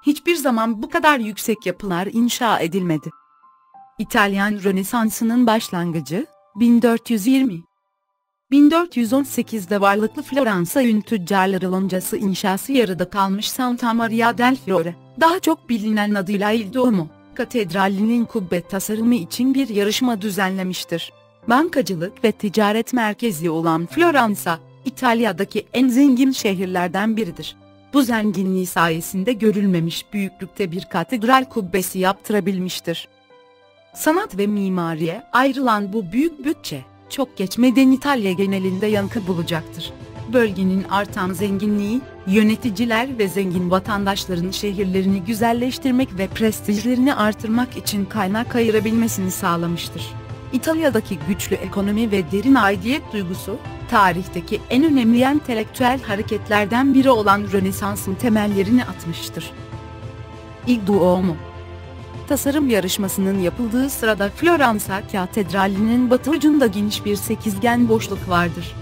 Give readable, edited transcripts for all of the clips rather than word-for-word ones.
hiçbir zaman bu kadar yüksek yapılar inşa edilmedi. İtalyan Rönesansı'nın başlangıcı, 1420. 1418'de varlıklı Floransa ün tüccarları loncası inşası yarıda kalmış Santa Maria del Fiore, daha çok bilinen adıyla Il Duomo, katedralinin kubbe tasarımı için bir yarışma düzenlemiştir. Bankacılık ve ticaret merkezi olan Floransa, İtalya'daki en zengin şehirlerden biridir. Bu zenginliği sayesinde görülmemiş büyüklükte bir katedral kubbesi yaptırabilmiştir. Sanat ve mimariye ayrılan bu büyük bütçe, çok geçmeden İtalya genelinde yankı bulacaktır. Bölgenin artan zenginliği, yöneticiler ve zengin vatandaşların şehirlerini güzelleştirmek ve prestijlerini artırmak için kaynak ayırabilmesini sağlamıştır. İtalya'daki güçlü ekonomi ve derin aidiyet duygusu, tarihteki en önemli entelektüel hareketlerden biri olan Rönesans'ın temellerini atmıştır. Il Duomo. Tasarım yarışmasının yapıldığı sırada Floransa Katedrali'nin batı ucunda geniş bir sekizgen boşluk vardır.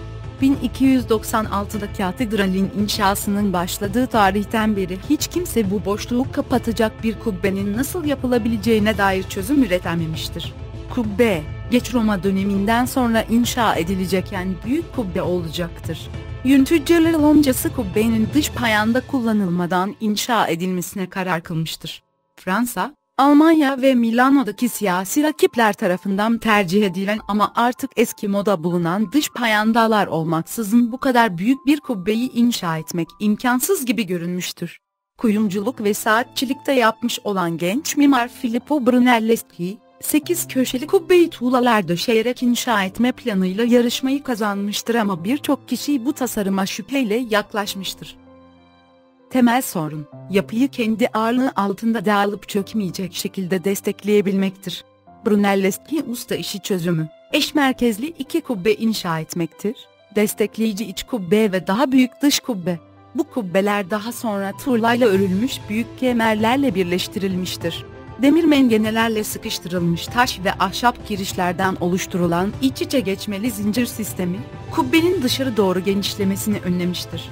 1296'da katedralin inşasının başladığı tarihten beri hiç kimse bu boşluğu kapatacak bir kubbenin nasıl yapılabileceğine dair çözüm üretememiştir. Kubbe, geç Roma döneminden sonra inşa edilecek en büyük kubbe olacaktır. Yün tüccarları loncası kubbenin dış payanda kullanılmadan inşa edilmesine karar kılmıştır. Fransa, Almanya ve Milano'daki siyasi rakipler tarafından tercih edilen ama artık eski moda bulunan dış payandalar olmaksızın bu kadar büyük bir kubbeyi inşa etmek imkansız gibi görünmüştür. Kuyumculuk ve saatçilikte yapmış olan genç mimar Filippo Brunelleschi, 8 köşeli kubbeyi tuğlalar döşeyerek inşa etme planıyla yarışmayı kazanmıştır ama birçok kişi bu tasarıma şüpheyle yaklaşmıştır. Temel sorun, yapıyı kendi ağırlığı altında dağılıp çökmeyecek şekilde destekleyebilmektir. Brunelleschi usta işi çözümü, eş merkezli iki kubbe inşa etmektir, destekleyici iç kubbe ve daha büyük dış kubbe. Bu kubbeler daha sonra tuğlayla örülmüş büyük kemerlerle birleştirilmiştir. Demir mengenelerle sıkıştırılmış taş ve ahşap girişlerden oluşturulan iç içe geçmeli zincir sistemi, kubbenin dışarı doğru genişlemesini önlemiştir.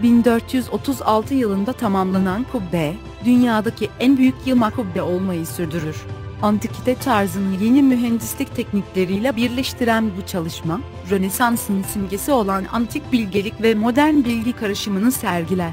1436 yılında tamamlanan kubbe, dünyadaki en büyük yığma kubbe olmayı sürdürür. Antikite tarzını yeni mühendislik teknikleriyle birleştiren bu çalışma, Rönesans'ın simgesi olan antik bilgelik ve modern bilgi karışımını sergiler.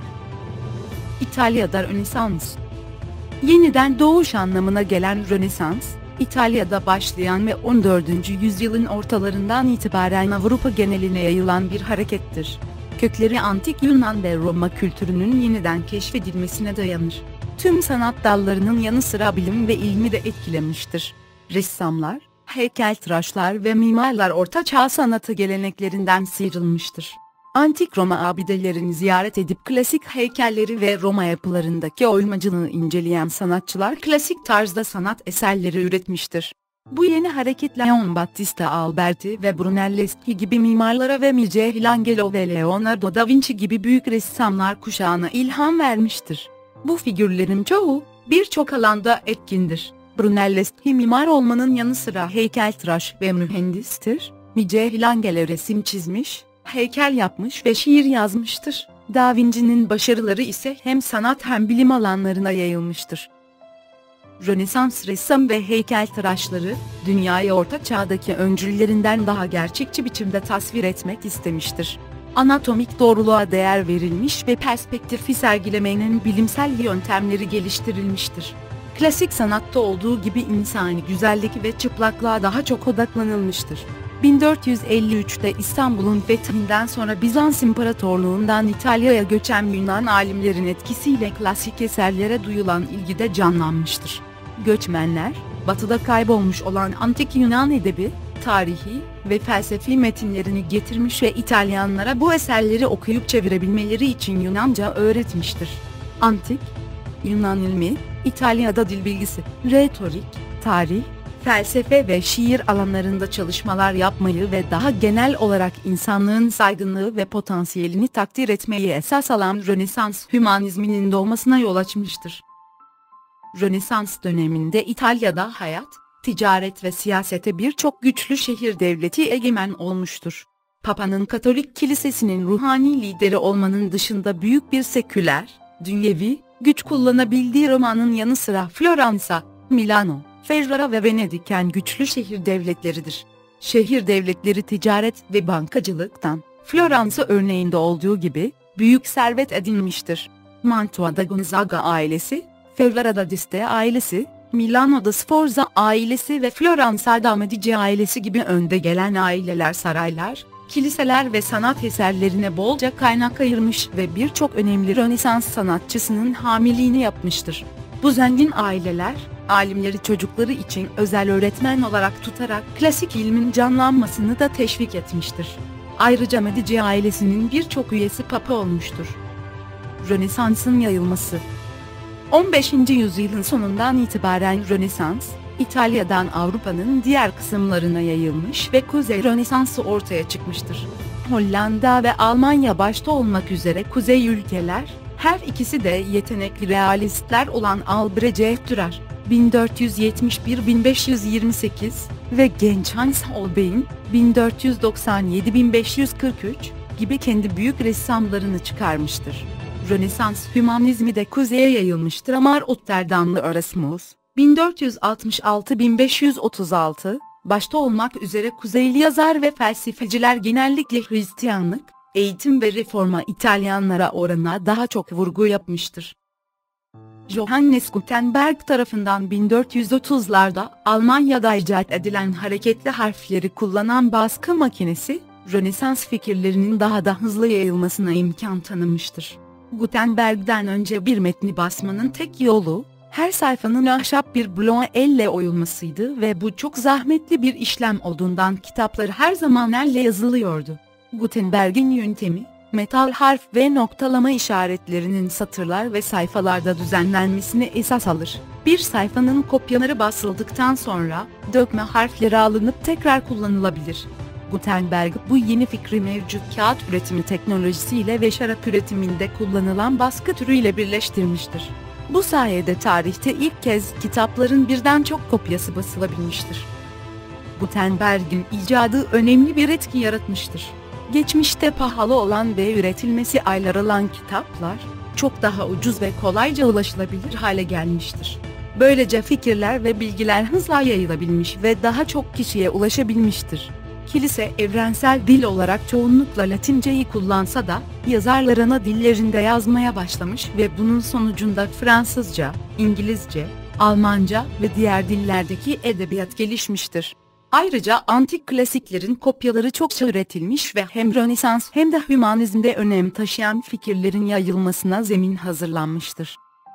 İtalya'da Rönesans. Yeniden doğuş anlamına gelen Rönesans, İtalya'da başlayan ve 14. yüzyılın ortalarından itibaren Avrupa geneline yayılan bir harekettir. Kökleri antik Yunan ve Roma kültürünün yeniden keşfedilmesine dayanır. Tüm sanat dallarının yanı sıra bilim ve ilmi de etkilemiştir. Ressamlar, heykeltıraşlar ve mimarlar Orta Çağ sanatı geleneklerinden sıyrılmıştır. Antik Roma abidelerini ziyaret edip klasik heykelleri ve Roma yapılarındaki oymacılığı inceleyen sanatçılar klasik tarzda sanat eserleri üretmiştir. Bu yeni hareket Leon Battista Alberti ve Brunelleschi gibi mimarlara ve Michelangelo ve Leonardo da Vinci gibi büyük ressamlar kuşağına ilham vermiştir. Bu figürlerin çoğu, birçok alanda etkindir. Brunelleschi mimar olmanın yanı sıra heykeltıraş ve mühendistir. Michelangelo resim çizmiş, heykel yapmış ve şiir yazmıştır. Da Vinci'nin başarıları ise hem sanat hem bilim alanlarına yayılmıştır. Rönesans ressam ve heykeltıraşları, dünyayı Orta Çağ'daki öncüllerinden daha gerçekçi biçimde tasvir etmek istemiştir. Anatomik doğruluğa değer verilmiş ve perspektifi sergilemenin bilimsel yöntemleri geliştirilmiştir. Klasik sanatta olduğu gibi insani güzellik ve çıplaklığa daha çok odaklanılmıştır. 1453'te İstanbul'un fethinden sonra Bizans İmparatorluğundan İtalya'ya göçen Yunan alimlerin etkisiyle klasik eserlere duyulan ilgi de canlanmıştır. Göçmenler, batıda kaybolmuş olan antik Yunan edebi, tarihi ve felsefi metinlerini getirmiş ve İtalyanlara bu eserleri okuyup çevirebilmeleri için Yunanca öğretmiştir. Antik Yunan ilmi, İtalya'da dil bilgisi, retorik, tarih, felsefe ve şiir alanlarında çalışmalar yapmayı ve daha genel olarak insanlığın saygınlığı ve potansiyelini takdir etmeyi esas alan Rönesans hümanizminin doğmasına yol açmıştır. Rönesans döneminde İtalya'da hayat, ticaret ve siyasete birçok güçlü şehir devleti egemen olmuştur. Papa'nın Katolik Kilisesi'nin ruhani lideri olmanın dışında büyük bir seküler, dünyevi, Güç kullanabildiği Roma'nın yanı sıra Floransa, Milano, Ferrara ve Venedik en güçlü şehir devletleridir. Şehir devletleri ticaret ve bankacılıktan, Floransa örneğinde olduğu gibi, büyük servet edinmiştir. Mantua'da Gonzaga ailesi, Ferrara'da d'Este ailesi, Milano'da Sforza ailesi ve Floransa'da Medici ailesi gibi önde gelen aileler saraylar, kiliseler ve sanat eserlerine bolca kaynak ayırmış ve birçok önemli Rönesans sanatçısının hamiliğini yapmıştır. Bu zengin aileler, alimleri çocukları için özel öğretmen olarak tutarak klasik ilmin canlanmasını da teşvik etmiştir. Ayrıca Medici ailesinin birçok üyesi papa olmuştur. Rönesans'ın yayılması 15. yüzyılın sonundan itibaren Rönesans, İtalya'dan Avrupa'nın diğer kısımlarına yayılmış ve Kuzey Rönesansı ortaya çıkmıştır. Hollanda ve Almanya başta olmak üzere kuzey ülkeler, her ikisi de yetenekli realistler olan Albrecht Dürer, 1471-1528 ve genç Hans Holbein, 1497-1543 gibi kendi büyük ressamlarını çıkarmıştır. Rönesans hümanizmi de kuzeye yayılmıştır ama Rotterdamlı Erasmus, 1466-1536, başta olmak üzere kuzeyli yazar ve felsefeciler genellikle Hristiyanlık, eğitim ve reforma İtalyanlara oranla daha çok vurgu yapmıştır. Johannes Gutenberg tarafından 1430'larda Almanya'da icat edilen hareketli harfleri kullanan baskı makinesi, Rönesans fikirlerinin daha da hızlı yayılmasına imkan tanımıştır. Gutenberg'den önce bir metni basmanın tek yolu, her sayfanın ahşap bir bloğa elle oyulmasıydı ve bu çok zahmetli bir işlem olduğundan kitaplar her zaman elle yazılıyordu. Gutenberg'in yöntemi, metal harf ve noktalama işaretlerinin satırlar ve sayfalarda düzenlenmesini esas alır. Bir sayfanın kopyaları basıldıktan sonra, dökme harfleri alınıp tekrar kullanılabilir. Gutenberg bu yeni fikri mevcut kağıt üretimi teknolojisiyle ve şarap üretiminde kullanılan baskı türüyle birleştirmiştir. Bu sayede tarihte ilk kez kitapların birden çok kopyası basılabilmiştir. Gutenberg'in icadı önemli bir etki yaratmıştır. Geçmişte pahalı olan ve üretilmesi aylar alan kitaplar, çok daha ucuz ve kolayca ulaşılabilir hale gelmiştir. Böylece fikirler ve bilgiler hızla yayılabilmiş ve daha çok kişiye ulaşabilmiştir. Kilise evrensel dil olarak çoğunlukla Latinceyi kullansa da, yazarlar ana dillerinde yazmaya başlamış ve bunun sonucunda Fransızca, İngilizce, Almanca ve diğer dillerdeki edebiyat gelişmiştir. Ayrıca antik klasiklerin kopyaları çokça üretilmiş ve hem Rönesans hem de hümanizmde önem taşıyan fikirlerin yayılmasına zemin hazırlanmıştır.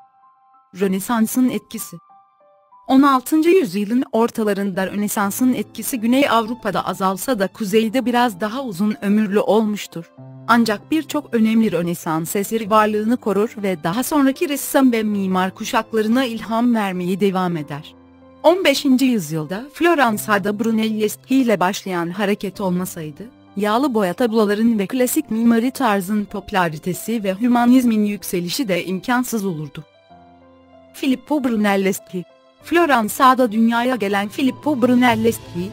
Rönesans'ın etkisi 16. yüzyılın ortalarında Rönesans'ın etkisi Güney Avrupa'da azalsa da kuzeyde biraz daha uzun ömürlü olmuştur. Ancak birçok önemli Rönesans eseri varlığını korur ve daha sonraki ressam ve mimar kuşaklarına ilham vermeye devam eder. 15. yüzyılda Floransa'da Brunelleschi ile başlayan hareket olmasaydı, yağlı boya tabloların ve klasik mimari tarzın popülaritesi ve hümanizmin yükselişi de imkansız olurdu. Filippo Brunelleschi Floransa'da dünyaya gelen Filippo Brunelleschi,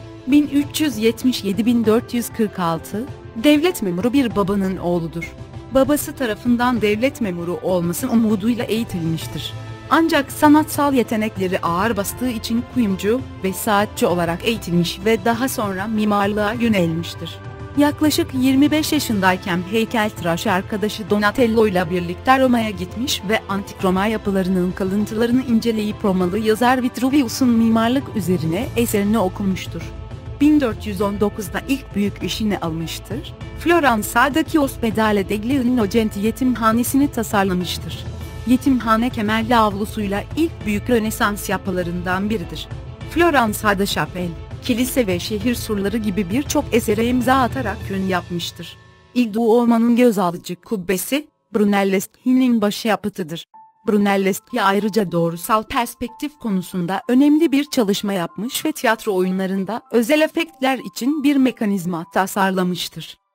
1377-1446, devlet memuru bir babanın oğludur. Babası tarafından devlet memuru olması umuduyla eğitilmiştir. Ancak sanatsal yetenekleri ağır bastığı için kuyumcu ve saatçi olarak eğitilmiş ve daha sonra mimarlığa yönelmiştir. Yaklaşık 25 yaşındayken heykeltıraş arkadaşı Donatello ile birlikte Roma'ya gitmiş ve antik Roma yapılarının kalıntılarını inceleyip Romalı yazar Vitruvius'un mimarlık üzerine eserini okumuştur. 1419'da ilk büyük işini almıştır. Floransa'daki Ospedale degli Innocenti yetimhanesini tasarlamıştır. Yetimhane kemerli avlusuyla ilk büyük Rönesans yapılarından biridir. Floransa'da şapel, kilise ve şehir surları gibi birçok esere imza atarak ün yapmıştır. Il Duomo'nun göz alıcı kubbesi, Brunelleschi'nin başyapıtıdır. Brunelleschi ayrıca doğrusal perspektif konusunda önemli bir çalışma yapmış ve tiyatro oyunlarında özel efektler için bir mekanizma tasarlamıştır.